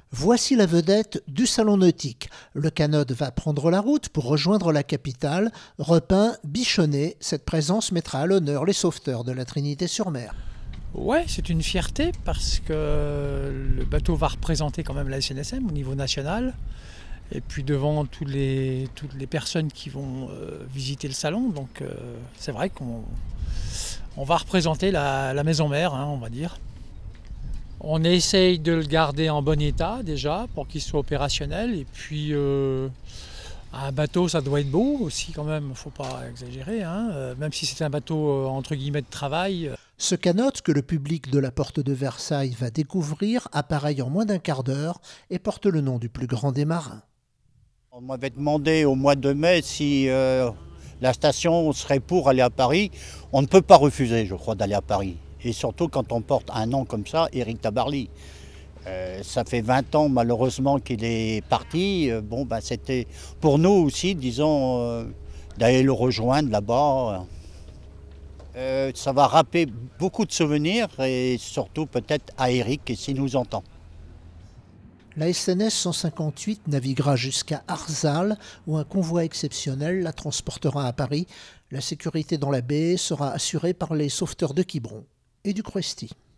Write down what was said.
Voici la vedette du salon nautique. Le Canot va prendre la route pour rejoindre la capitale. Repeint, bichonné, cette présence mettra à l'honneur les sauveteurs de la Trinité-sur-Mer. Ouais, c'est une fierté parce que le bateau va représenter quand même la SNSM au niveau national. Et puis devant toutes les personnes qui vont visiter le salon. Donc c'est vrai qu'on va représenter la maison mère, on va dire. On essaye de le garder en bon état déjà pour qu'il soit opérationnel. Et puis un bateau, ça doit être beau aussi quand même, faut pas exagérer. Même si c'est un bateau entre guillemets de travail. Ce Canot que le public de la porte de Versailles va découvrir appareille en moins d'un quart d'heure et porte le nom du plus grand des marins. On m'avait demandé au mois de mai si la station serait pour aller à Paris. On ne peut pas refuser, je crois, d'aller à Paris. Et surtout quand on porte un nom comme ça, Éric Tabarly. Ça fait 20 ans malheureusement qu'il est parti. C'était pour nous aussi, disons, d'aller le rejoindre là-bas. Ça va rappeler beaucoup de souvenirs et surtout peut-être à Éric s'il nous entend. La SNS 158 naviguera jusqu'à Arzal où un convoi exceptionnel la transportera à Paris. La sécurité dans la baie sera assurée par les sauveteurs de Quiberon et du Cruesti.